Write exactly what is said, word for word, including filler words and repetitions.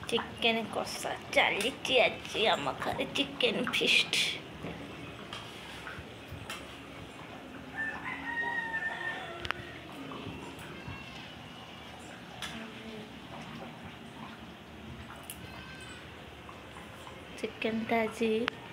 Chicken କଷା ଚାଲିଛି ଆଜି ଆମ ଘରେ ଚିକେନ ଫିଷ୍ଟ। ଚିକେନଟା ଆଜି